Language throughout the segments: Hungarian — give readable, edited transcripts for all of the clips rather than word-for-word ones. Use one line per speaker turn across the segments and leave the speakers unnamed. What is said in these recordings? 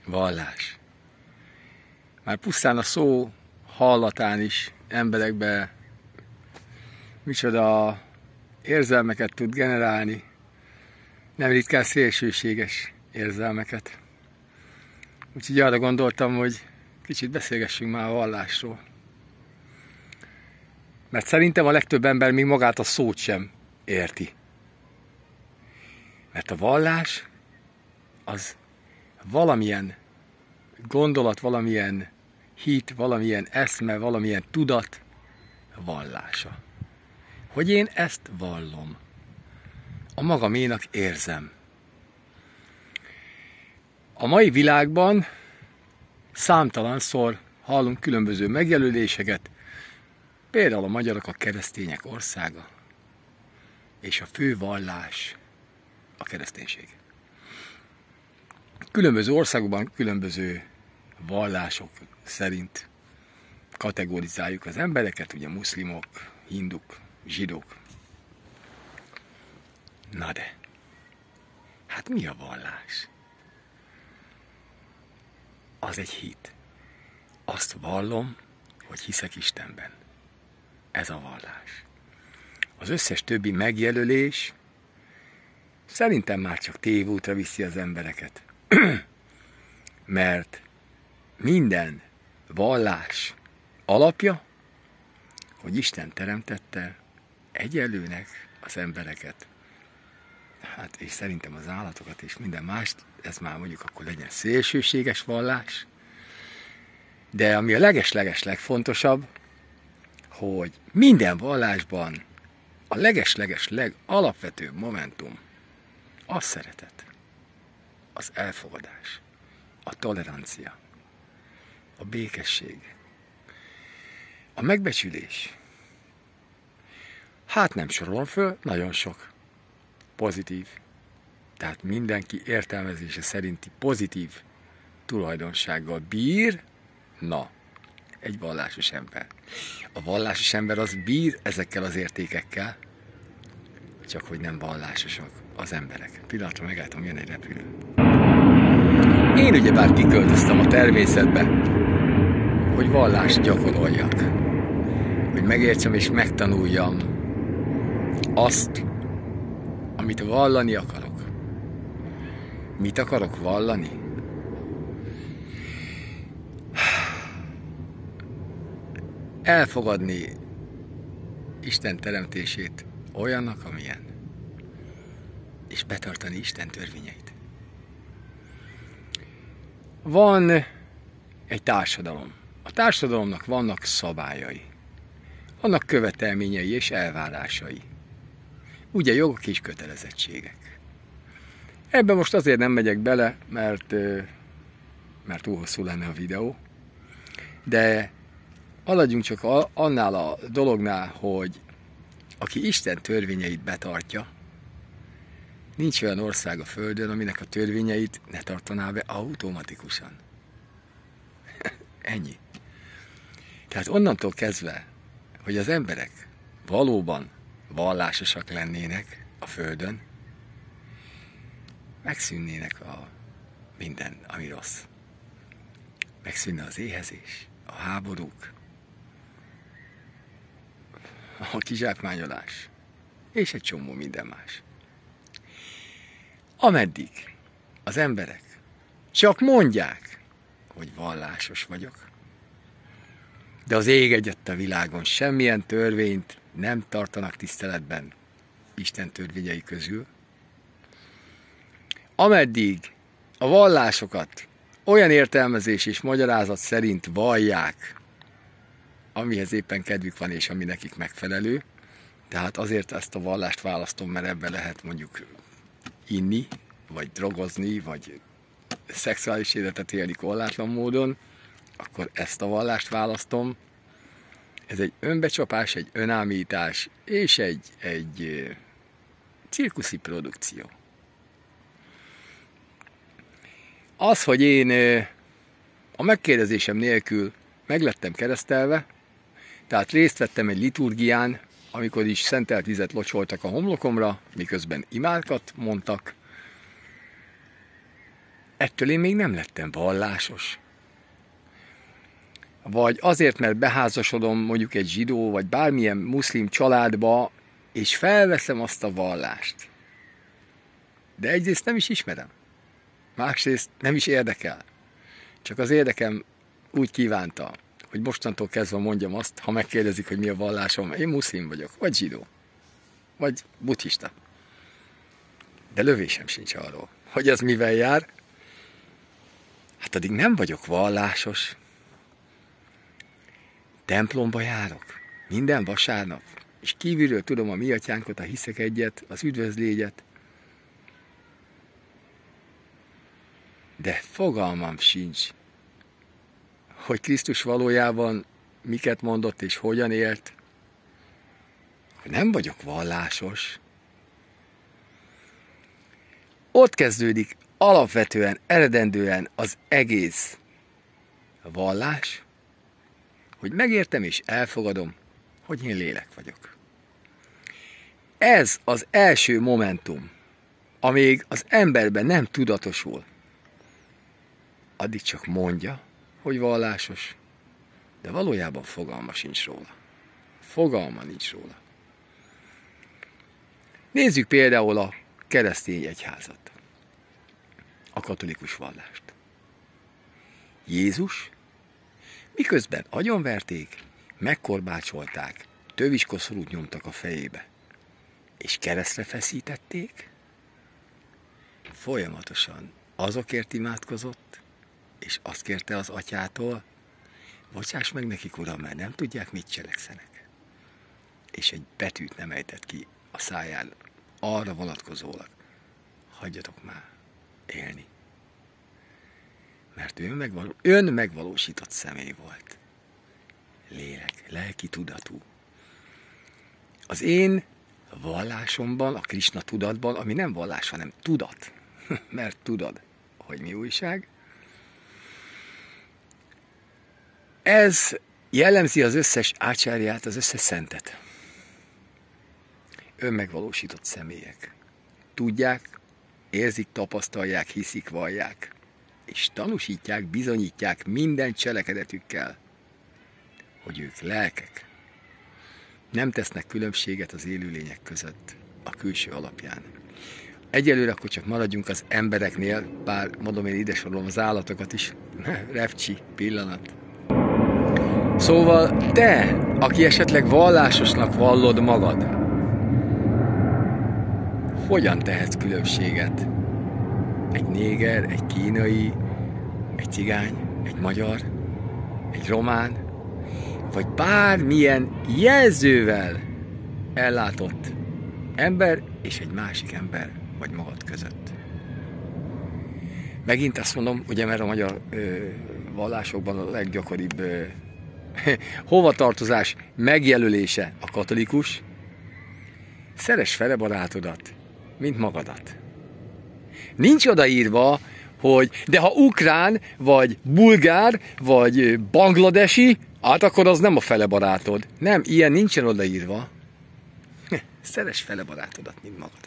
Vallás. Már pusztán a szó hallatán is emberekbe micsoda érzelmeket tud generálni, nem ritkán szélsőséges érzelmeket. Úgyhogy arra gondoltam, hogy kicsit beszélgessünk már a vallásról. Mert szerintem a legtöbb ember még magát a szót sem érti. Mert a vallás az valamilyen gondolat, valamilyen hit, valamilyen eszme, valamilyen tudat vallása. Hogy én ezt vallom. A magaménak érzem. A mai világban számtalanszor hallunk különböző megjelöléseket, például a magyarok a keresztények országa, és a fő vallás a kereszténység. Különböző országokban különböző vallások szerint kategorizáljuk az embereket, ugye muszlimok, hinduk, zsidók. Na de, hát mi a vallás? Az egy hit. Azt vallom, hogy hiszek Istenben. Ez a vallás. Az összes többi megjelölés szerintem már csak tévútra viszi az embereket. Mert minden vallás alapja, hogy Isten teremtette egyenlőnek az embereket. Hát és szerintem az állatokat és minden mást, ez már mondjuk akkor legyen szélsőséges vallás. De ami a leges-leges legfontosabb, hogy minden vallásban a leges-leges legalapvetőbb momentum a szeretet, az elfogadás, a tolerancia, a békesség, a megbecsülés. Hát nem sorolom föl, nagyon sok pozitív, tehát mindenki értelmezése szerinti pozitív tulajdonsággal bír, na, egy vallásos ember. A vallásos ember az bír ezekkel az értékekkel, csak hogy nem vallásosak az emberek. Pillanatra megálltam, jön egy repülő. Én ugyebár kiköltöztem a természetbe, hogy vallást gyakoroljak. Hogy megértsem és megtanuljam azt, amit vallani akarok. Mit akarok vallani? Elfogadni Isten teremtését olyannak, amilyen. És betartani Isten törvényeit. Van egy társadalom. A társadalomnak vannak szabályai. Vannak követelményei és elvárásai. Ugye jogok és kötelezettségek. Ebben most azért nem megyek bele, mert túl hosszú lenne a videó. De haladjunk csak annál a dolognál, hogy aki Isten törvényeit betartja, nincs olyan ország a Földön, aminek a törvényeit ne tartaná be automatikusan. Ennyi. Tehát onnantól kezdve, hogy az emberek valóban vallásosak lennének a Földön, megszűnnének a minden, ami rossz. Megszűnne az éhezés, a háborúk, a kizsákmányolás, és egy csomó minden más. Ameddig az emberek csak mondják, hogy vallásos vagyok, de az ég egyet a világon semmilyen törvényt nem tartanak tiszteletben Isten törvényei közül, ameddig a vallásokat olyan értelmezés és magyarázat szerint vallják, amihez éppen kedvük van és ami nekik megfelelő, tehát azért ezt a vallást választom, mert ebben lehet mondjuk inni, vagy drogozni, vagy szexuális életet élni korlátlan módon, akkor ezt a vallást választom. Ez egy önbecsapás, egy önállítás és egy cirkuszi produkció. Az, hogy én a megkérdezésem nélkül meglettem keresztelve, tehát részt vettem egy liturgián, amikor is szentelt vizet locsoltak a homlokomra, miközben imákat mondtak. ettől én még nem lettem vallásos. Vagy azért, mert beházasodom mondjuk egy zsidó, vagy bármilyen muszlim családba, és felveszem azt a vallást. De egyrészt nem is ismerem. Másrészt nem is érdekel. Csak az érdekem úgy kívánta, hogy mostantól kezdve mondjam azt, ha megkérdezik, hogy mi a vallásom, én muszlim vagyok, vagy zsidó, vagy buddhista. De lövésem sincs arról, hogy ez mivel jár. Hát addig nem vagyok vallásos. Templomba járok minden vasárnap, és kívülről tudom a mi atyánkot, a hiszek egyet, az üdvözlégyet. De fogalmam sincs, hogy Krisztus valójában miket mondott és hogyan élt. Nem vagyok vallásos. Ott kezdődik alapvetően, eredendően az egész vallás, hogy megértem és elfogadom, hogy én lélek vagyok. Ez az első momentum, amíg az emberben nem tudatosul. Addig csak mondja, hogy vallásos, de valójában fogalma sincs róla. Fogalma nincs róla. Nézzük például a keresztény egyházat, a katolikus vallást. Jézus, miközben agyonverték, megkorbácsolták, töviskoszorút nyomtak a fejébe, és keresztre feszítették, folyamatosan azokért imádkozott, és azt kérte az atyától, bocsáss meg nekik, Uram, mert nem tudják, mit cselekszenek. És egy betűt nem ejtett ki a száján, arra vonatkozólag, hagyjatok már élni. Mert ön megvalósított személy volt. Lélek, lelki tudatú. Az én vallásomban, a Krisna tudatban, ami nem vallás, hanem tudat, mert tudod, hogy mi újság, ez jellemzi az összes ácsárját, az összes szentet. Önmegvalósított személyek. Tudják, érzik, tapasztalják, hiszik, vallják, és tanúsítják, bizonyítják minden cselekedetükkel, hogy ők lelkek. Nem tesznek különbséget az élőlények között a külső alapján. Egyelőre akkor csak maradjunk az embereknél, bár mondom, én ide sorolom az állatokat is. Repcsi, pillanat. Szóval te, aki esetleg vallásosnak vallod magad, hogyan tehetsz különbséget? Egy néger, egy kínai, egy cigány, egy magyar, egy román, vagy bármilyen jelzővel ellátott ember és egy másik ember, vagy magad között. Megint azt mondom, ugye, mert a magyar vallásokban a leggyakoribb hovatartozás megjelölése a katolikus, szeress fele barátodat, mint magadat. Nincs odaírva, hogy de ha ukrán, vagy bulgár, vagy bangladesi, hát akkor az nem a fele barátod. Nem, ilyen nincsen odaírva. Szeress fele barátodat, mint magadat.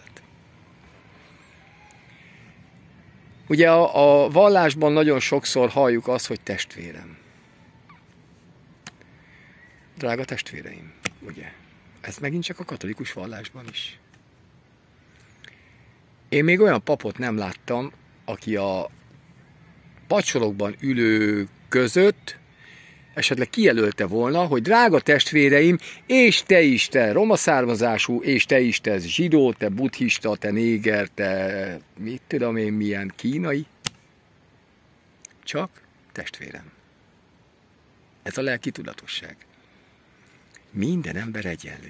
Ugye a vallásban nagyon sokszor halljuk azt, hogy testvérem. Drága testvéreim, ugye? Ez megint csak a katolikus vallásban is. Én még olyan papot nem láttam, aki a padsorokban ülő között esetleg kijelölte volna, hogy drága testvéreim, és te is, te roma származású, és te is, te zsidó, te buddhista, te néger, te mit tudom én milyen kínai. Csak testvérem. Ez a lelki tudatosság. Minden ember egyenlő.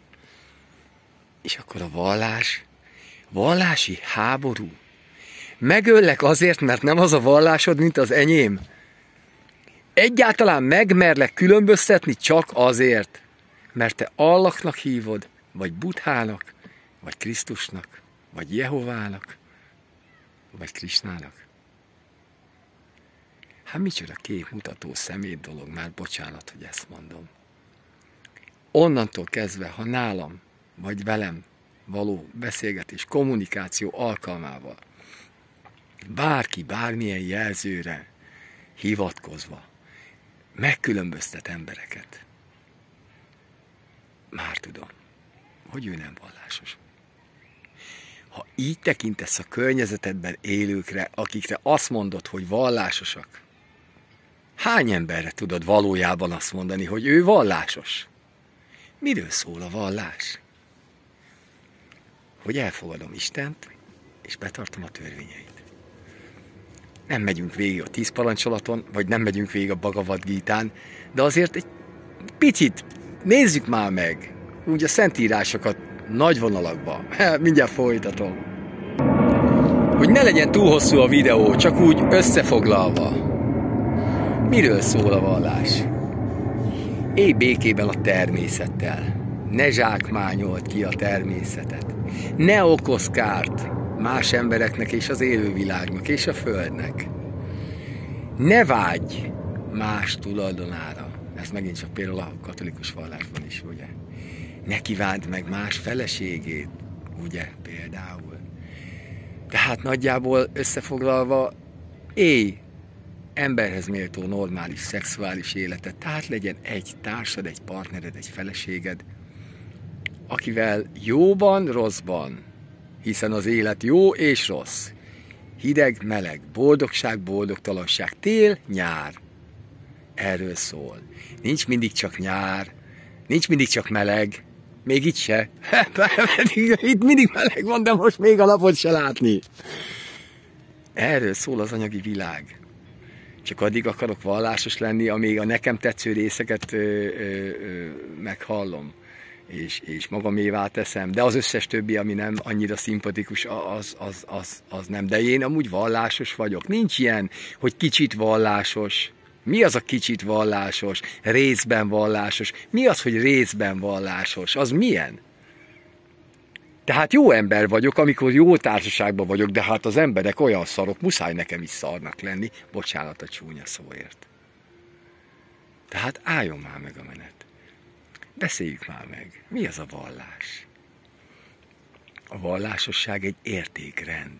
És akkor a vallási háború. Megöllek azért, mert nem az a vallásod, mint az enyém. Egyáltalán megmerlek különböztetni csak azért, mert te Allahnak hívod, vagy Buddhának, vagy Krisztusnak, vagy Jehovának, vagy Krisnának. Hát micsoda képmutató szemét dolog, már bocsánat, hogy ezt mondom. Onnantól kezdve, ha nálam, vagy velem való beszélgetés, kommunikáció alkalmával bárki bármilyen jelzőre hivatkozva megkülönböztet embereket, már tudom, hogy ő nem vallásos. Ha így tekintesz a környezetedben élőkre, akikre azt mondod, hogy vallásosak, hány emberre tudod valójában azt mondani, hogy ő vallásos? Miről szól a vallás? Hogy elfogadom Istent, és betartom a törvényeit. Nem megyünk végig a 10 parancsolaton, vagy nem megyünk végig a Bhagavad Gítán, de azért egy picit nézzük már meg, úgy a szentírásokat nagy vonalakba. Mindjárt folytatom. Hogy ne legyen túl hosszú a videó, csak úgy összefoglalva. Miről szól a vallás? Élj békében a természettel. Ne zsákmányold ki a természetet. Ne okozz kárt más embereknek és az élővilágnak és a Földnek. Ne vágyj más tulajdonára. Ez megint csak például a katolikus vallásban is, ugye? Ne kívánd meg más feleségét, ugye, például. Tehát nagyjából összefoglalva, élj emberhez méltó normális szexuális életet, tehát legyen egy társad, egy partnered, egy feleséged, akivel jóban, rosszban, hiszen az élet jó és rossz, hideg, meleg, boldogság, boldogtalanság, tél, nyár. Erről szól. Nincs mindig csak nyár, nincs mindig csak meleg, még itt se. Itt mindig meleg van, de most még a napot se látni. Erről szól az anyagi világ. Csak addig akarok vallásos lenni, amíg a nekem tetsző részeket meghallom, és magamévá teszem. De az összes többi, ami nem annyira szimpatikus, az nem. De én amúgy vallásos vagyok. Nincs ilyen, hogy kicsit vallásos. Mi az a kicsit vallásos, részben vallásos? Mi az, hogy részben vallásos? Az milyen? Tehát jó ember vagyok, amikor jó társaságban vagyok, de hát az emberek olyan szarok, muszáj nekem is szarnak lenni, bocsánat a csúnya szóért. Tehát álljon már meg a menet. Beszéljük már meg. Mi az a vallás? A vallásosság egy értékrend.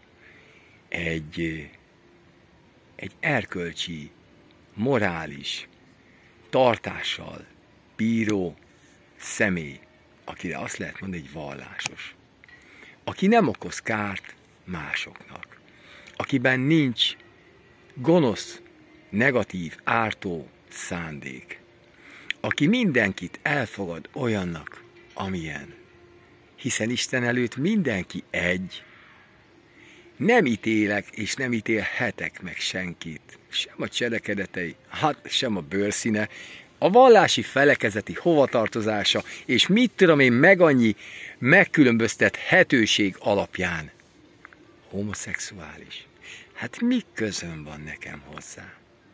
Egy erkölcsi, morális, tartással bíró személy, akire azt lehet mondani, hogy vallásos. Aki nem okoz kárt másoknak. Akiben nincs gonosz, negatív, ártó szándék. Aki mindenkit elfogad olyannak, amilyen. Hiszen Isten előtt mindenki egy. Nem ítélek és nem ítélhetek meg senkit. Sem a cselekedetei, hát sem a bőrszíne, a vallási felekezeti hovatartozása, és mit tudom én meg annyi megkülönböztethetőség alapján. Homoszexuális. Hát mi közöm van nekem hozzá?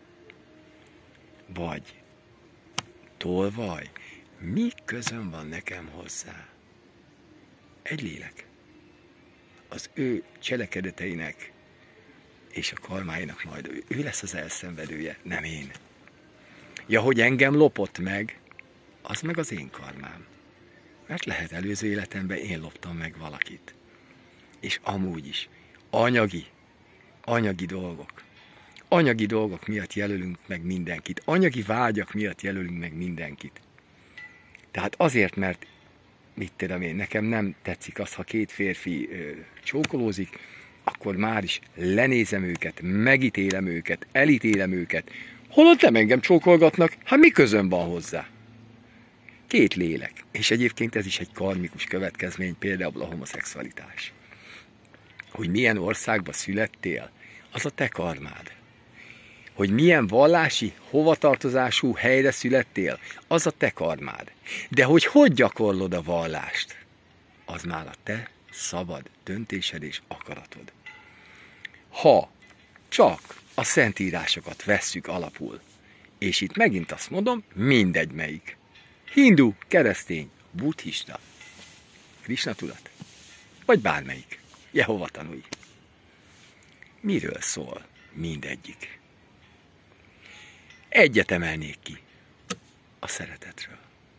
Vagy tolvaj, mi közöm van nekem hozzá? Egy lélek. Az ő cselekedeteinek és a karmáinak majd ő lesz az elszenvedője, nem én. Ja, hogy engem lopott meg, az meg az én karmám. Mert lehet előző életemben én loptam meg valakit. És amúgy is anyagi dolgok. Anyagi dolgok miatt jelölünk meg mindenkit. Anyagi vágyak miatt jelölünk meg mindenkit. Tehát azért, mert mit tudom én, nekem nem tetszik az, ha két férfi csókolózik, akkor már is lenézem őket, megítélem őket, elítélem őket. Holott nem engem csókolgatnak, hát mi közöm van hozzá? Két lélek. És egyébként ez is egy karmikus következmény, például a homoszexualitás. Hogy milyen országba születtél, az a te karmád. Hogy milyen vallási, hovatartozású helyre születtél, az a te karmád. De hogy gyakorlod a vallást, az már a te szabad döntésed és akaratod. Ha csak a szentírásokat vesszük alapul, és itt megint azt mondom, mindegy melyik. Hindu, keresztény, buddhista, Krisna tudat, vagy bármelyik, Jehova tanúi. Miről szól mindegyik? Egyet emelnék ki, a szeretetről.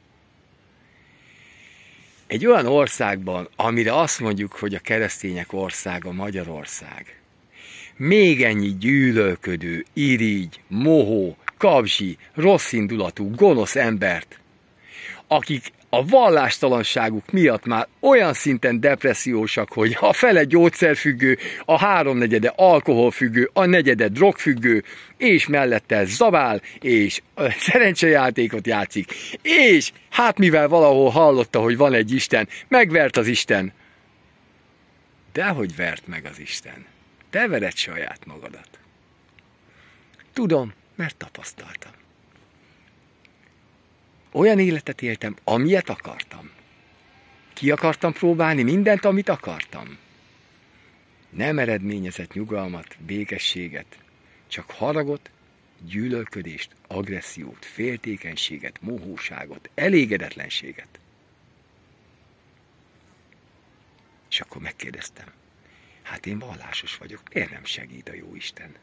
Egy olyan országban, amire azt mondjuk, hogy a keresztények országa Magyarország, még ennyi gyűlölködő, irigy, mohó, kabzsi, rosszindulatú, gonosz embert, akik a vallástalanságuk miatt már olyan szinten depressziósak, hogy a fele gyógyszerfüggő, a 3/4 alkoholfüggő, a 4 drogfüggő, és mellette zabál, és szerencsejátékot játszik, és hát mivel valahol hallotta, hogy van egy Isten, megvert az Isten. Dehogy vert meg az Isten. Te vered saját magadat. Tudom, mert tapasztaltam. Olyan életet éltem, amilyet akartam. Ki akartam próbálni mindent, amit akartam. Nem eredményezett nyugalmat, békességet, csak haragot, gyűlölködést, agressziót, féltékenységet, mohóságot, elégedetlenséget. És akkor megkérdeztem, hát én vallásos vagyok, miért nem segít a Jóisten?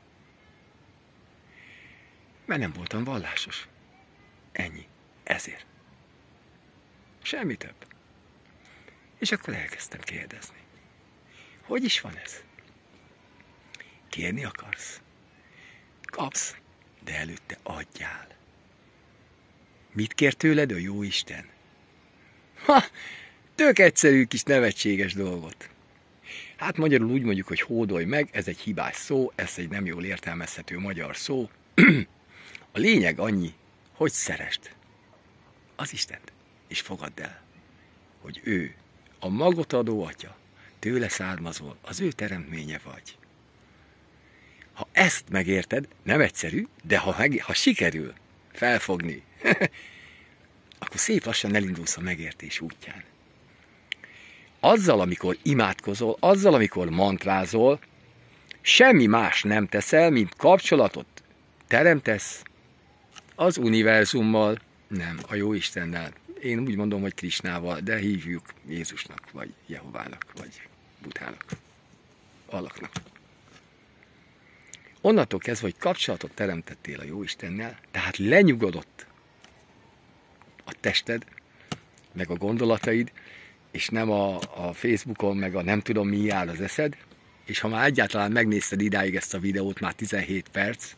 Mert nem voltam vallásos. Ennyi. Ezért. Semmi több. És akkor elkezdtem kérdezni. Hogy is van ez? Kérni akarsz? Kapsz, de előtte adjál. Mit kér tőled a Jóisten? Ha! Tök egyszerű kis nevetséges dolgot. Hát magyarul úgy mondjuk, hogy hódolj meg, ez egy hibás szó, ez egy nem jól értelmezhető magyar szó. A lényeg annyi, hogy szeresd az Istent, és fogadd el, hogy ő, a magot adó Atya, tőle származol, az ő teremtménye vagy. Ha ezt megérted, nem egyszerű, de ha sikerül felfogni, akkor szép lassan elindulsz a megértés útján. Azzal, amikor imádkozol, azzal, amikor mantrázol, semmi más nem teszel, mint kapcsolatot teremtesz az univerzummal, nem, a Jóistennel. Én úgy mondom, hogy Krisnával, de hívjuk Jézusnak, vagy Jehovának, vagy Buddhának, Allaknak. Onnantól kezdve, hogy kapcsolatot teremtettél a Jóistennel, tehát lenyugodott a tested, meg a gondolataid, és nem a Facebookon, meg a nem tudom mi jár az eszed, és ha már egyáltalán megnézted idáig ezt a videót, már 17 perc,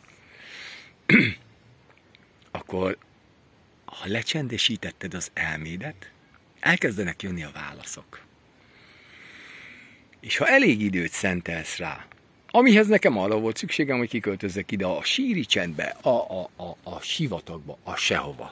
akkor ha lecsendesítetted az elmédet, elkezdenek jönni a válaszok. És ha elég időt szentelsz rá, amihez nekem arra volt szükségem, hogy kiköltözzek ide a síri csendbe, a sivatagba, a sehova.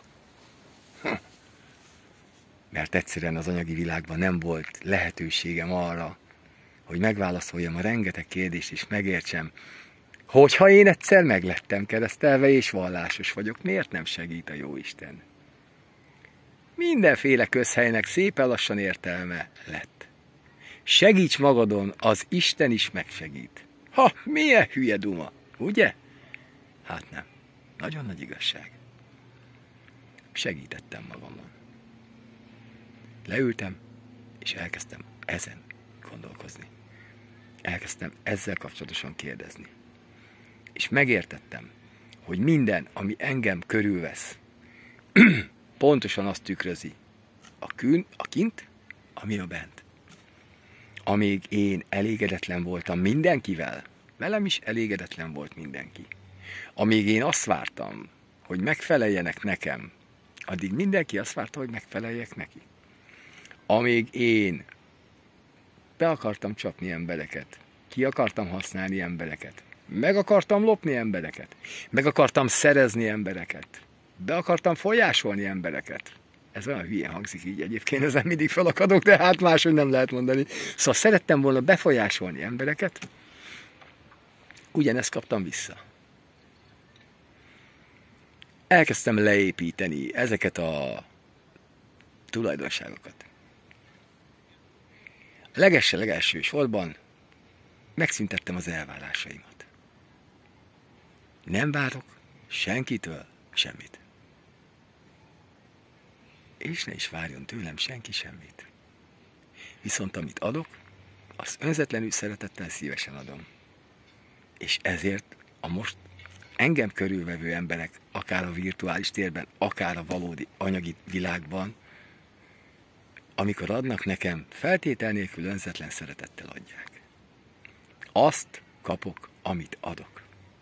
Mert egyszerűen az anyagi világban nem volt lehetőségem arra, hogy megválaszoljam a rengeteg kérdést és megértsem, hogyha én egyszer meglettem keresztelve és vallásos vagyok, miért nem segít a Jóisten? Mindenféle közhelynek szépen lassan értelme lett. Segíts magadon, az Isten is megsegít. Ha, milyen hülye duma, ugye? Hát nem. Nagyon nagy igazság. Segítettem magamon. Leültem, és elkezdtem ezen gondolkozni. Elkezdtem ezzel kapcsolatosan kérdezni. És megértettem, hogy minden, ami engem körülvesz, pontosan azt tükrözi, a kint, ami a bent. Amíg én elégedetlen voltam mindenkivel, velem is elégedetlen volt mindenki. Amíg én azt vártam, hogy megfeleljenek nekem, addig mindenki azt várta, hogy megfeleljek neki. Amíg én be akartam csapni embereket, ki akartam használni embereket, meg akartam lopni embereket, meg akartam szerezni embereket, be akartam folyásolni embereket. Ez olyan hülyén hangzik így egyébként, ezen mindig felakadok, de hát máshogy nem lehet mondani. Szóval szerettem volna befolyásolni embereket, ugyanezt kaptam vissza. Elkezdtem leépíteni ezeket a tulajdonságokat. Legelső sorban megszüntettem az elvárásaimat. Nem várok senkitől semmit. És ne is várjon tőlem senki semmit. Viszont amit adok, azt önzetlenül szeretettel szívesen adom. És ezért a most engem körülvevő emberek, akár a virtuális térben, akár a valódi anyagi világban, amikor adnak nekem, feltétel nélkül önzetlen szeretettel adják. Azt, kapok, amit adok.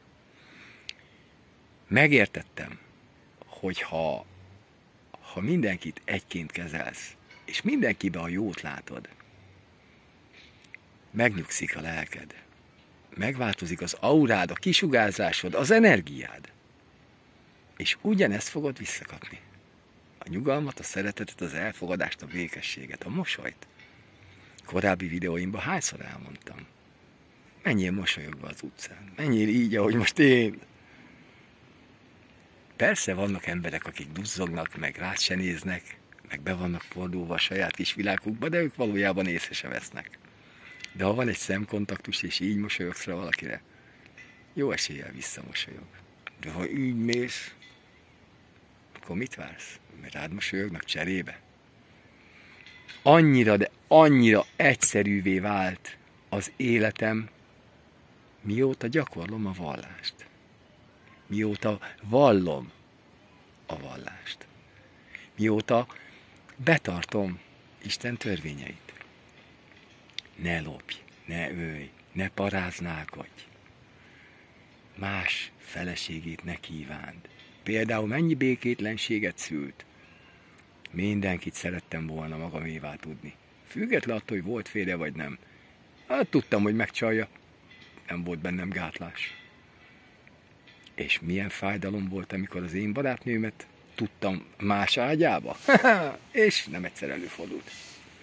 Megértettem, hogy ha mindenkit egyként kezelsz, és mindenkibe a jót látod, megnyugszik a lelked, megváltozik az aurád, a kisugárzásod, az energiád, és ugyanezt fogod visszakapni. A nyugalmat, a szeretetet, az elfogadást, a békességet, a mosolyt. Korábbi videóimban hányszor elmondtam. Menjél mosolyogva az utcán, menjél így, ahogy most én. Persze vannak emberek, akik duzzognak, meg rád se néznek, meg be vannak fordulva a saját kis világukba, de ők valójában észre se vesznek. De ha van egy szemkontaktus, és így mosolyogsz rá valakire, jó eséllyel visszamosolyog. De ha így mész, akkor mit vársz? Mert rád mosolyognak cserébe? Annyira, de annyira egyszerűvé vált az életem, mióta gyakorlom a vallást. Mióta vallom a vallást. Mióta betartom Isten törvényeit. Ne lopj, ne ölj, ne paráználkodj. Más feleségét ne kívánd. Például mennyi békétlenséget szült. Mindenkit szerettem volna magamévá tudni. Független attól, hogy volt férje vagy nem. Hát tudtam, hogy megcsalja. Nem volt bennem gátlás. És milyen fájdalom volt, amikor az én barátnőmet tudtam más ágyába. És nem egyszer előfordult.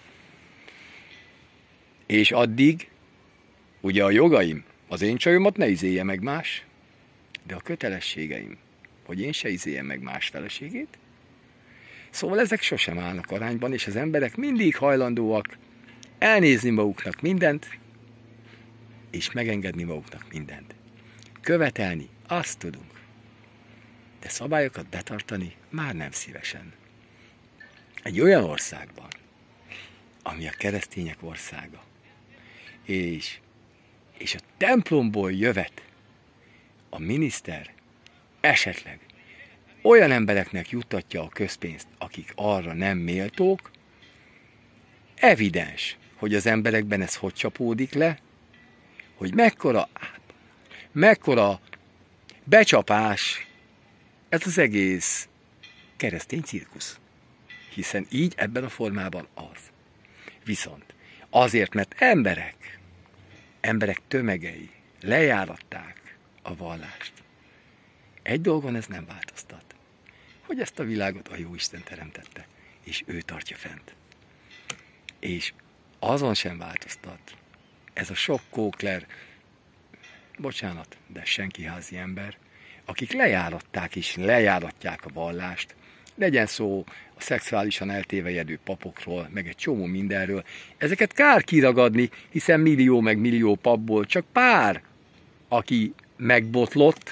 És addig, ugye a jogaim, az én csajomat ne izélje meg más, de a kötelességeim, hogy én se izéljem meg más feleségét. Szóval ezek sosem állnak arányban, és az emberek mindig hajlandóak elnézni maguknak mindent, és megengedni maguknak mindent. Követelni, azt tudunk. De szabályokat betartani már nem szívesen. Egy olyan országban, ami a keresztények országa, és a templomból jövet a miniszter esetleg olyan embereknek juttatja a közpénzt, akik arra nem méltók, evidens, hogy az emberekben ez hogy csapódik le, hogy mekkora becsapás ez az egész keresztény cirkusz. Hiszen így ebben a formában az. Viszont azért, mert emberek tömegei lejáratták a vallást. Egy dolgon ez nem változtat. Hogy ezt a világot a Jóisten teremtette, és ő tartja fent. És azon sem változtat. Ez a sok kókler, bocsánat, de senki házi ember, akik lejáratták és lejáratják a vallást, legyen szó a szexuálisan eltévejedő papokról, meg egy csomó mindenről. Ezeket kár kiragadni, hiszen millió meg millió papból csak pár, aki megbotlott,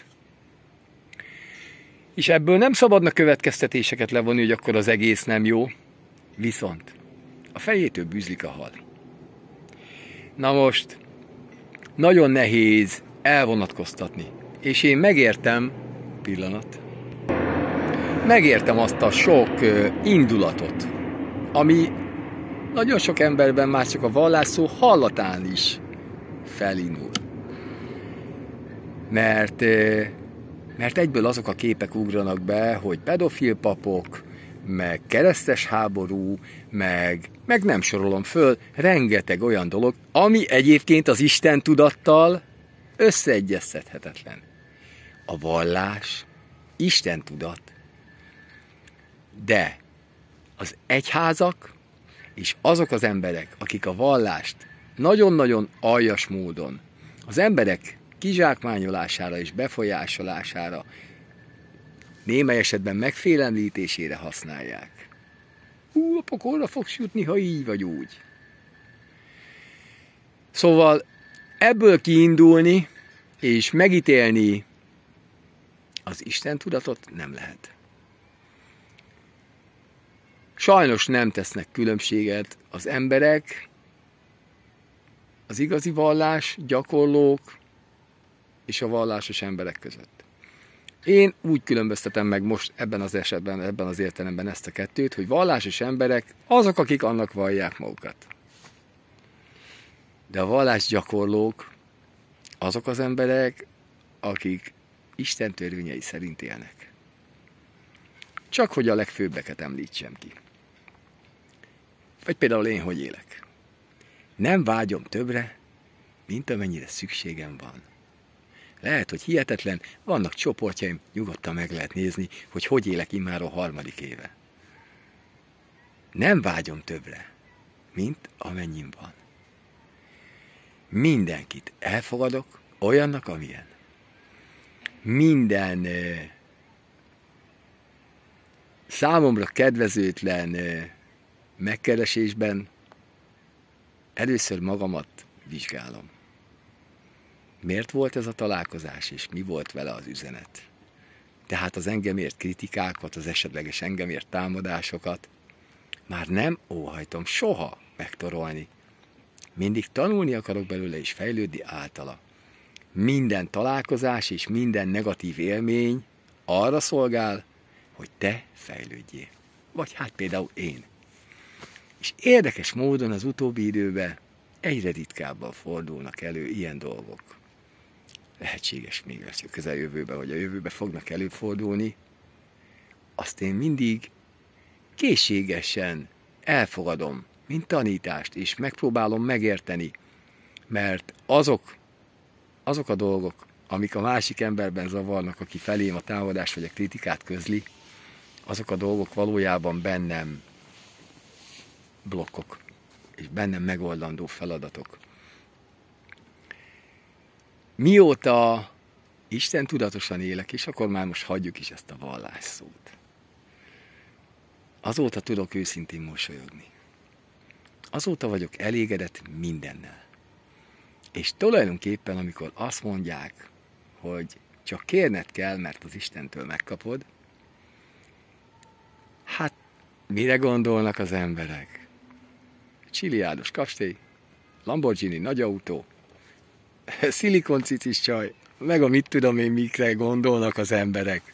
és ebből nem szabadna következtetéseket levonni, hogy akkor az egész nem jó. Viszont a fejétől bűzlik a hal. Na most, nagyon nehéz elvonatkoztatni. És én megértem, megértem azt a sok indulatot, ami nagyon sok emberben már csak a vallás szó hallatán is felindul. Mert egyből azok a képek ugranak be, hogy pedofil papok, meg keresztes háború, meg nem sorolom föl, rengeteg olyan dolog, ami egyébként az Isten tudattal összeegyeztethetetlen. A vallás, Isten tudat, de az egyházak és azok az emberek, akik a vallást nagyon-nagyon aljas módon az emberek kizsákmányolására és befolyásolására, némely esetben megfélemlítésére használják. A pokolra fogsz jutni, ha így vagy úgy. Szóval ebből kiindulni és megítélni az Isten tudatot nem lehet. Sajnos nem tesznek különbséget az emberek, az igazi vallás gyakorlók és a vallásos emberek között. Én úgy különböztetem meg most ebben az esetben, ebben az értelemben ezt a kettőt, hogy vallásos emberek azok, akik annak vallják magukat. De a vallás gyakorlók azok az emberek, akik Isten törvényei szerint élnek. Csak hogy a legfőbbeket említsem ki. Vagy például én hogy élek. Nem vágyom többre, mint amennyire szükségem van. Lehet, hogy hihetetlen, vannak csoportjaim, nyugodtan meg lehet nézni, hogy élek immáron 3. éve. Nem vágyom többre, mint amennyim van. Mindenkit elfogadok olyannak, amilyen. Minden számomra kedvezőtlen megkeresésben először magamat vizsgálom. Miért volt ez a találkozás, és mi volt vele az üzenet? Tehát az engem ért kritikákat, az esetleges engem ért támadásokat már nem óhajtom soha megtorolni. Mindig tanulni akarok belőle és fejlődni általa. Minden találkozás és minden negatív élmény arra szolgál, hogy te fejlődjél. Vagy hát például én. És érdekes módon az utóbbi időben egyre ritkábban fordulnak elő ilyen dolgok. Lehetséges még lesz a közeljövőben, vagy a jövőben fognak előfordulni. Azt én mindig készségesen elfogadom, mint tanítást, és megpróbálom megérteni, mert azok a dolgok, amik a másik emberben zavarnak, aki felém a támadást vagy a kritikát közli, azok a dolgok valójában bennem blokkok, és bennem megoldandó feladatok. Mióta Isten tudatosan élek, és akkor már most hagyjuk is ezt a vallásszót. Azóta tudok őszintén mosolyogni. Azóta vagyok elégedett mindennel. És tulajdonképpen, amikor azt mondják, hogy csak kérned kell, mert az Istentől megkapod, hát mire gondolnak az emberek? Csiliárdos kastély, Lamborghini nagy autó, szilikoncicis csaj, meg a mit tudom én, mikre gondolnak az emberek.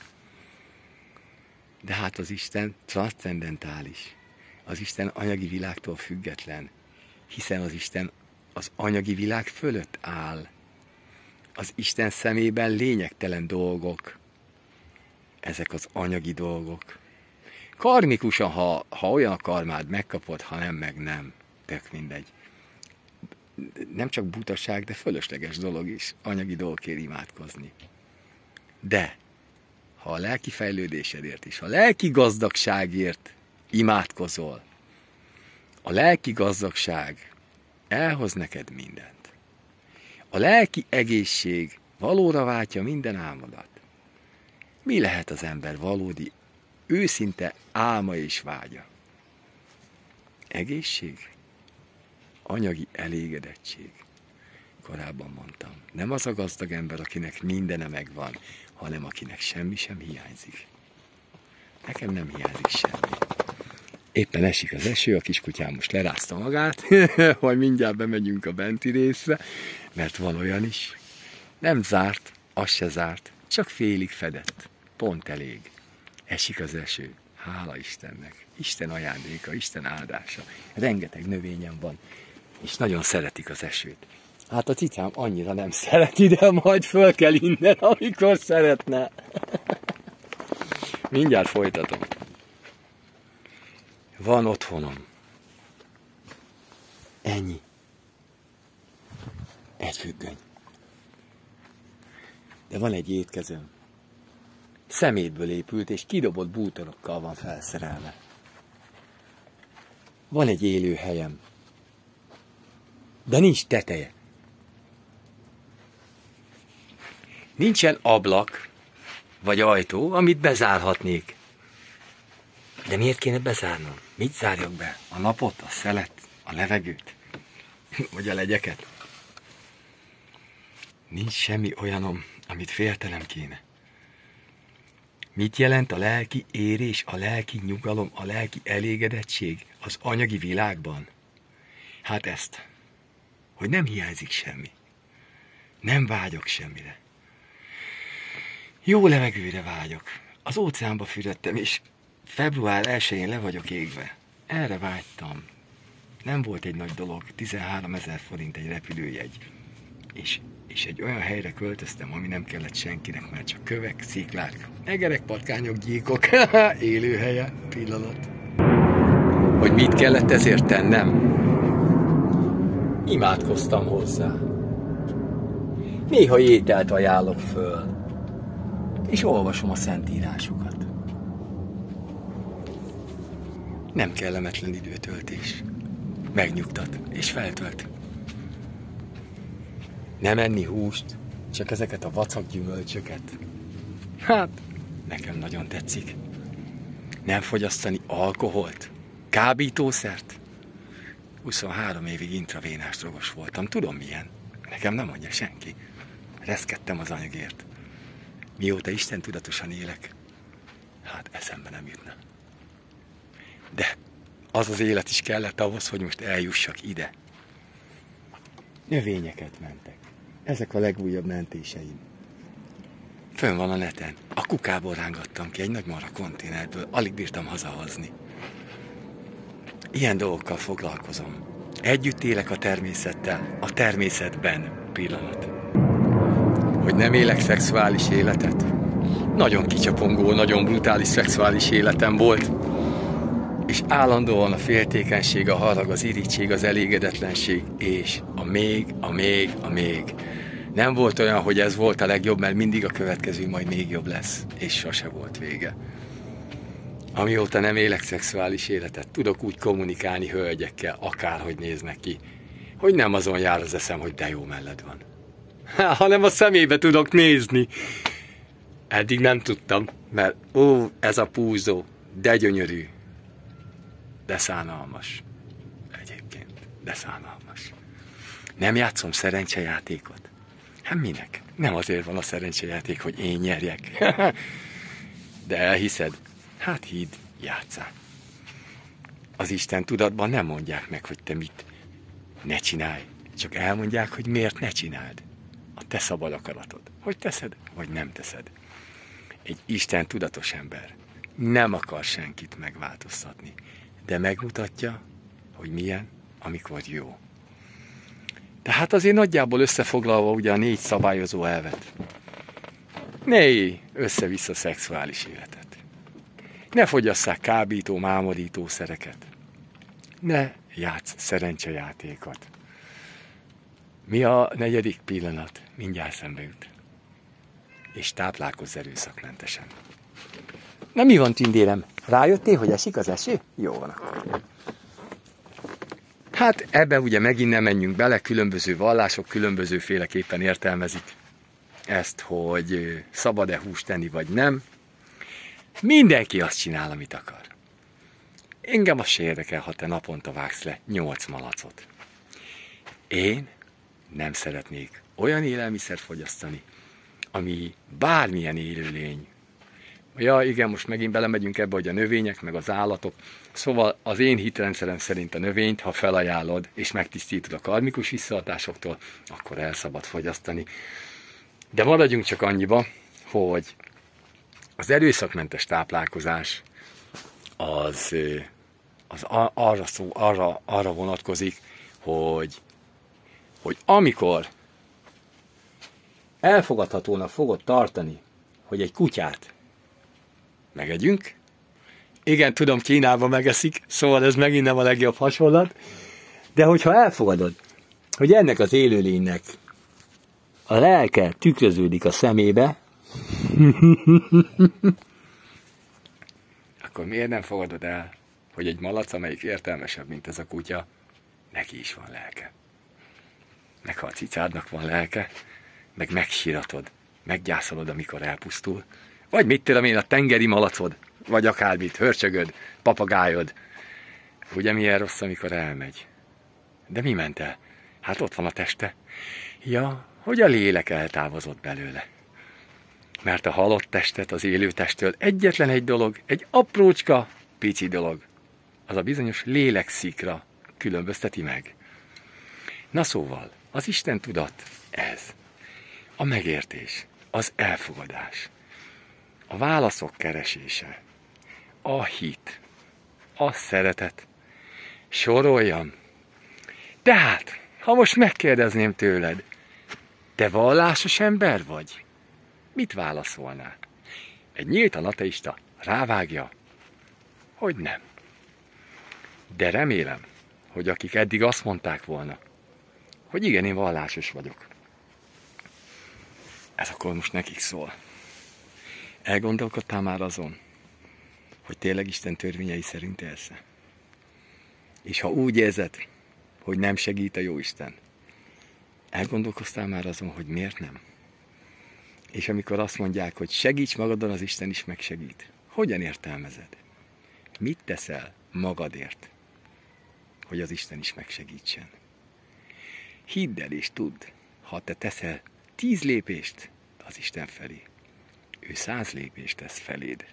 De hát az Isten transzcendentális. Az Isten anyagi világtól független, hiszen az Isten az anyagi világ fölött áll. Az Isten szemében lényegtelen dolgok. Ezek az anyagi dolgok. Karmikusan, ha olyan a karmád, megkapod, ha nem, meg nem. Tök mindegy. Nem csak butaság, de fölösleges dolog is anyagi dolgokért imádkozni. De ha a lelki fejlődésedért is, a lelki gazdagságért imádkozol, a lelki gazdagság elhoz neked mindent. A lelki egészség valóra váltja minden álmodat. Mi lehet az ember valódi, őszinte álma és vágya? Egészség? Anyagi elégedettség. Korábban mondtam. Nem az a gazdag ember, akinek mindene megvan, hanem akinek semmi sem hiányzik. Nekem nem hiányzik semmi. Éppen esik az eső, a kiskutyám most lerázta magát, majd mindjárt bemegyünk a benti részre, mert van olyan is. Nem zárt, az se zárt, csak félig fedett. Pont elég. Esik az eső. Hála Istennek. Isten ajándéka, Isten áldása. Rengeteg növényem van, és nagyon szeretik az esőt. Hát a cicám annyira nem szereti, de majd föl kell innen, amikor szeretne. Mindjárt folytatom. Van otthonom. Ennyi. Egy függöny. De van egy étkezőm. Szemétből épült, és kidobott bútorokkal van felszerelve. Van egy élőhelyem. De nincs teteje. Nincsen ablak, vagy ajtó, amit bezárhatnék. De miért kéne bezárnom? Mit zárjak be? A napot, a szelet, a levegőt? Vagy a legyeket? Nincs semmi olyanom, amit féltenem kéne. Mit jelent a lelki érés, a lelki nyugalom, a lelki elégedettség az anyagi világban? Hát ezt, hogy nem hiányzik semmi. Nem vágyok semmire. Jó levegőre vágyok. Az óceánba fürödtem, és február 1-én le vagyok égve. Erre vágytam. Nem volt egy nagy dolog, 13 000 forint egy repülőjegy. és egy olyan helyre költöztem, ami nem kellett senkinek, mert csak kövek, sziklák, egerek, patkányok, gyíkok, élőhelye, pillanat. Hogy mit kellett ezért tennem? Imádkoztam hozzá. Néha ételt ajánlok föl, és olvasom a szentírásokat. Nem kellemetlen időtöltés. Megnyugtat és feltölt. Nem enni húst, csak ezeket a vacak gyümölcsöket. Hát, nekem nagyon tetszik. Nem fogyasztani alkoholt, kábítószert. 23 évig intravénás drogos voltam, tudom milyen. Nekem nem mondja senki. Reszkedtem az anyagért. Mióta Isten tudatosan élek, hát eszembe nem jutna. De az az élet is kellett ahhoz, hogy most eljussak ide. Növényeket mentek. Ezek a legújabb mentéseim. Fönn van a neten. A kukából rángattam ki egy nagy marha konténerből. Alig bírtam hazahozni. Ilyen dolgokkal foglalkozom. Együtt élek a természettel, a természetben pillanat. Hogy nem élek szexuális életet? Nagyon kicsapongó, nagyon brutális szexuális életem volt. És állandóan a féltékenység, a harag, az irigység, az elégedetlenség, és a még. Nem volt olyan, hogy ez volt a legjobb, mert mindig a következő majd még jobb lesz, és sose volt vége. Amióta nem élek szexuális életet, tudok úgy kommunikálni hölgyekkel, akárhogy néznek ki, hogy nem azon jár az eszem, hogy de jó melled van. Hanem a szemébe tudok nézni. Eddig nem tudtam, mert ez a púzó, de gyönyörű, de szánalmas. Egyébként, de szánalmas. Nem játszom szerencsejátékot. Hát minek? Nem azért van a szerencsejáték, hogy én nyerjek. De elhiszed? Hát hidd, játsszál. Az Isten tudatban nem mondják meg, hogy te mit ne csinálj. Csak elmondják, hogy miért ne csináld. A te szabad akaratod. Hogy teszed, vagy nem teszed. Egy Isten tudatos ember nem akar senkit megváltoztatni, de megmutatja, hogy milyen, amikor jó. Tehát azért nagyjából összefoglalva ugye a 4 szabályozó elvet. Ne élj össze-vissza szexuális életet. Ne fogyasszák kábító, mámorító szereket. Ne játsz szerencsejátékot. Mi a 4. pillanat? Mindjárt szembe jut. És táplálkozz erőszakmentesen. Na mi van, tündérem? Rájöttél, hogy esik az eső? Jó van akkor. Hát ebbe ugye megint nem menjünk bele, különböző vallások különbözőféleképpen értelmezik ezt, hogy szabad-e húst tenni, vagy nem. Mindenki azt csinál, amit akar. Engem az se érdekel, ha te naponta vágsz le 8 malacot. Én nem szeretnék olyan élelmiszert fogyasztani, ami bármilyen élőlény. Ja, igen, most megint belemegyünk ebbe, hogy a növények, meg az állatok. Szóval az én hitrendszerem szerint a növényt, ha felajánlod, és megtisztítod a karmikus visszahatásoktól, akkor el szabad fogyasztani. De maradjunk csak annyiba, hogy az táplálkozás az arra vonatkozik, hogy amikor elfogadhatónak fogod tartani, hogy egy kutyát megegyünk, igen, tudom, Kínában megeszik, szóval ez megint nem a legjobb hasonlat, de hogyha elfogadod, hogy ennek az élőlénynek a lelke tükröződik a szemébe, akkor miért nem fogadod el, hogy egy malac, amelyik értelmesebb, mint ez a kutya, neki is van lelke. Meg ha a cicádnak van lelke, meg megsíratod, meggyászolod, amikor elpusztul, vagy mit tudom én, a tengeri malacod, vagy akármit, hörcsögöd, papagájod. Ugye milyen rossz, amikor elmegy? De mi ment el? Hát ott van a teste. Ja, hogy a lélek eltávozott belőle. Mert a halott testet az élő testtől egyetlen egy dolog, egy aprócska, pici dolog, az a bizonyos lélekszikra különbözteti meg. Na szóval, az Isten tudat ez. A megértés, az elfogadás, a válaszok keresése, a hit, a szeretet. Soroljam. Tehát, ha most megkérdezném tőled, Te vallásos ember vagy? Mit válaszolnál? Egy nyíltan ateista rávágja, hogy nem. De remélem, hogy akik eddig azt mondták volna, hogy igen, én vallásos vagyok, ez akkor most nekik szól. Elgondolkodtál már azon, hogy tényleg Isten törvényei szerint élsz-e? És ha úgy érzed, hogy nem segít a Jóisten, elgondolkoztál már azon, hogy miért nem? És amikor azt mondják, hogy segíts magadon, az Isten is megsegít. Hogyan értelmezed? Mit teszel magadért, hogy az Isten is megsegítsen? Hidd el és tudd, ha te teszel 10 lépést az Isten felé, ő 100 lépést tesz feléd.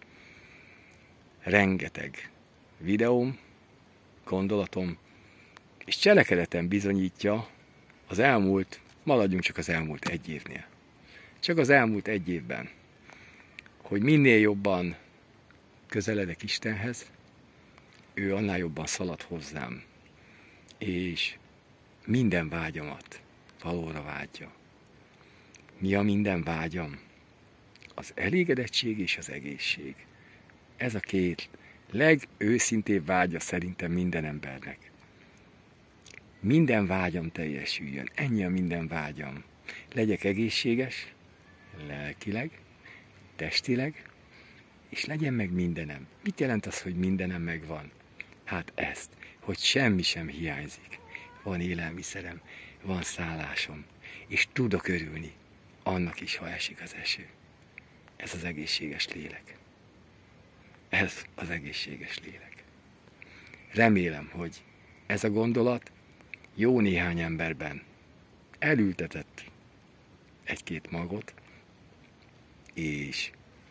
Rengeteg videóm, gondolatom és cselekedetem bizonyítja az elmúlt, maradjunk csak az elmúlt 1 évnél. Csak az elmúlt 1 évben, hogy minél jobban közeledek Istenhez, ő annál jobban szalad hozzám, és minden vágyamat valóra vágyja. Mi a minden vágyam? Az elégedettség és az egészség. Ez a 2 legőszintébb vágya szerintem minden embernek. Minden vágyam teljesüljön, ennyi a minden vágyam. Legyek egészséges, lelkileg, testileg, és legyen meg mindenem. Mit jelent az, hogy mindenem megvan? Hát ezt, hogy semmi sem hiányzik. Van élelmiszerem, van szállásom, és tudok örülni annak is, ha esik az eső. Ez az egészséges lélek. Ez az egészséges lélek. Remélem, hogy ez a gondolat jó néhány emberben elültetett 1-2 magot, és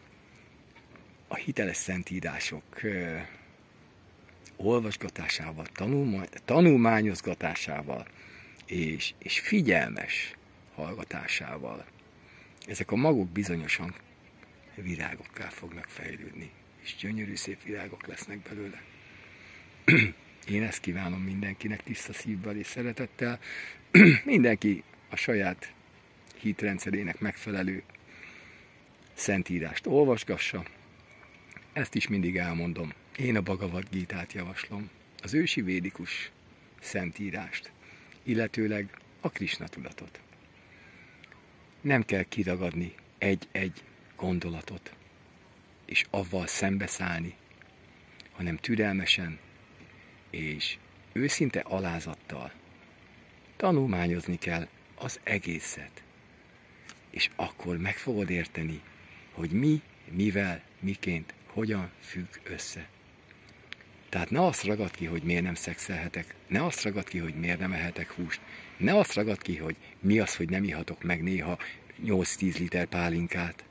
a hiteles szentírások olvasgatásával, tanulmányozgatásával és figyelmes hallgatásával ezek a magok bizonyosan virágokká fognak fejlődni, és gyönyörű szép virágok lesznek belőle. Én ezt kívánom mindenkinek tiszta szívvel és szeretettel. Mindenki a saját hitrendszerének megfelelő szentírást olvasgassa. Ezt is mindig elmondom. Én a Bhagavad Gítát javaslom, az ősi védikus szentírást, illetőleg a Krisna tudatot. Nem kell kiragadni egy-egy gondolatot, és avval szembeszállni, hanem türelmesen és őszinte alázattal tanulmányozni kell az egészet. És akkor meg fogod érteni, hogy mi, mivel, miként, hogyan függ össze. Tehát ne azt ragad ki, hogy miért nem szexelhetek, ne azt ragad ki, hogy miért nem ehetek húst, ne azt ragad ki, hogy mi az, hogy nem ihatok meg néha 8-10 liter pálinkát.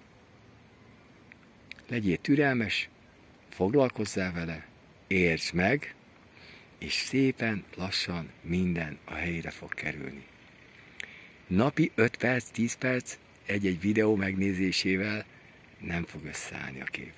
Legyél türelmes, foglalkozzál vele, értsd meg, és szépen, lassan minden a helyére fog kerülni. Napi 5 perc, 10 perc egy-egy videó megnézésével nem fog összeállni a kép.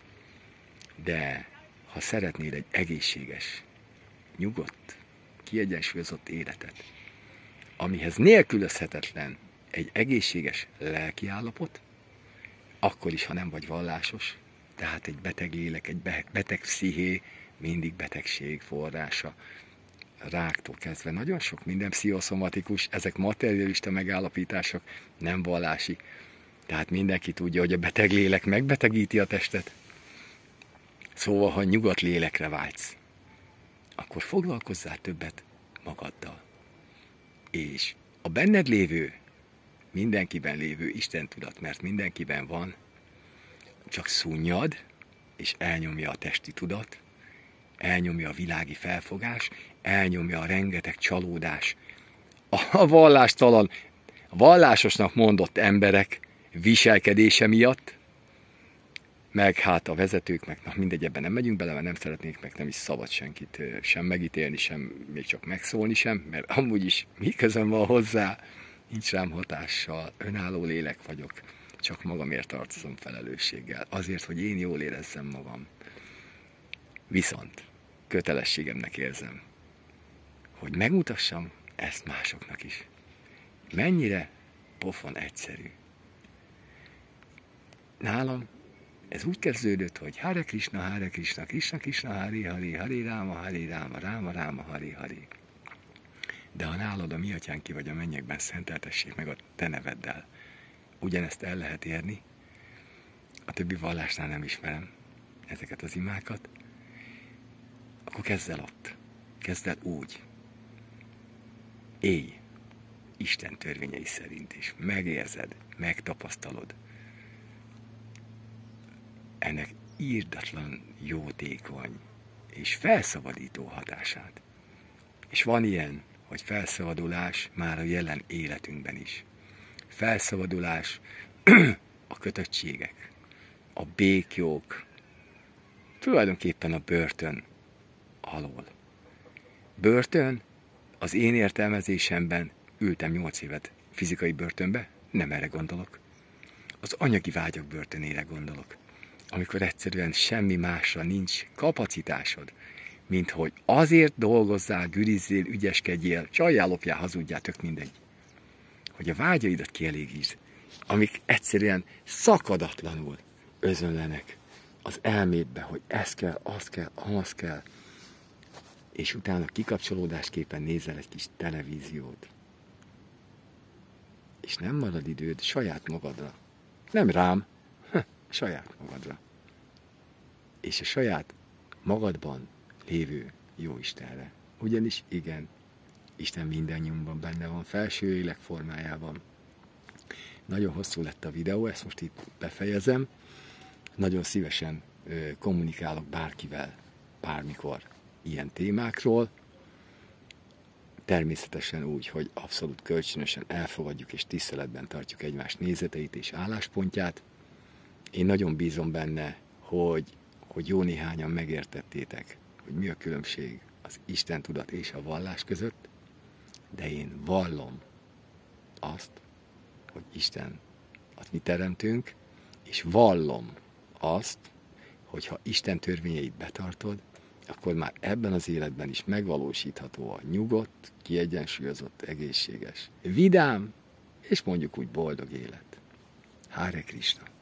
De ha szeretnél egy egészséges, nyugodt, kiegyensúlyozott életet, amihez nélkülözhetetlen egy egészséges lelkiállapot, akkor is, ha nem vagy vallásos, tehát egy beteg lélek, egy beteg psziché, mindig betegség forrása. Ráktól kezdve nagyon sok minden pszichoszomatikus, ezek materialista megállapítások, nem vallási. Tehát mindenki tudja, hogy a beteg lélek megbetegíti a testet. Szóval, ha nyugodt lélekre vágysz, akkor foglalkozzál többet magaddal. És a benned lévő, mindenkiben lévő Isten tudat, mert mindenkiben van, csak szunnyad, és elnyomja a testi tudat, elnyomja a világi felfogás, elnyomja a rengeteg csalódás. A vallástalan, vallásosnak mondott emberek viselkedése miatt, meg hát a vezetők, meg na mindegy, ebben nem megyünk bele, mert nem szeretnék, meg nem is szabad senkit sem megítélni, sem még csak megszólni sem, mert amúgy is mi közöm van hozzá, nincs rám hatással, önálló lélek vagyok, csak magamért tartozom felelősséggel, azért, hogy én jól érezzem magam. Viszont kötelességemnek érzem, hogy megmutassam ezt másoknak is. Mennyire pofon egyszerű. Nálam ez úgy kezdődött, hogy Hare Krishna, Krishna Krishna, Hare Hare, Hare Ráma, Ráma Ráma, Hare Hare. De ha nálad a mi atyánk ki vagy a mennyekben, szenteltessék meg a te neveddel. Ugyanezt el lehet érni. A többi vallásnál nem ismerem ezeket az imákat. Akkor kezd el ott. Kezd el úgy. Élj Isten törvényei szerint is. Megérzed, megtapasztalod. Ennek írdatlan, jótékony és felszabadító hatását. És van ilyen, hogy felszabadulás már a jelen életünkben is. Felszabadulás a kötöttségek, a béklyók, tulajdonképpen a börtön alól. Börtön, az én értelmezésemben ültem 8 évet fizikai börtönbe, nem erre gondolok. Az anyagi vágyak börtönére gondolok. Amikor egyszerűen semmi másra nincs kapacitásod, mint hogy azért dolgozzál, gürizzél, ügyeskedjél, csaljál, lopjál, hazudjál, tök mindegy. Hogy a vágyaidat kielégítsd, amik egyszerűen szakadatlanul özönlenek az elmédbe, hogy ez kell, az kell, amaz kell, és utána kikapcsolódásképpen nézel egy kis televíziót. És nem marad időd saját magadra. Nem rám, saját magadra. És a saját magadban lévő Jóistenre. Ugyanis igen, Isten mindannyiunkban benne van, felső lélek formájában. Nagyon hosszú lett a videó, ezt most itt befejezem. Nagyon szívesen kommunikálok bárkivel, bármikor ilyen témákról. Természetesen úgy, hogy abszolút kölcsönösen elfogadjuk és tiszteletben tartjuk egymás nézeteit és álláspontját. Én nagyon bízom benne, hogy jó néhányan megértettétek, hogy mi a különbség az Isten tudat és a vallás között, de én vallom azt, hogy Isten az mi teremtünk, és vallom azt, hogy ha Isten törvényeit betartod, akkor már ebben az életben is megvalósítható a nyugodt, kiegyensúlyozott, egészséges, vidám, és mondjuk úgy boldog élet. Hare Krishna!